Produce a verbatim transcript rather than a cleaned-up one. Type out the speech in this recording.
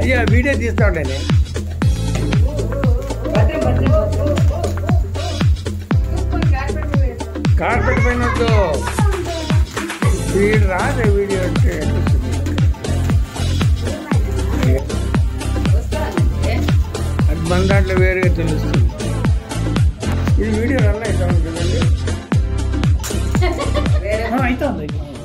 అయ్యా వీడియో తీస్తా ఉండే కార్పెట్ పైన వద్దు వీడు రాదే వీడియో అంటే అది మన దాంట్లో వేరుగా తెలుస్తుంది. ఇది వీడియో రన్ అవుతా ఉంటుందండి. అవుతుంది.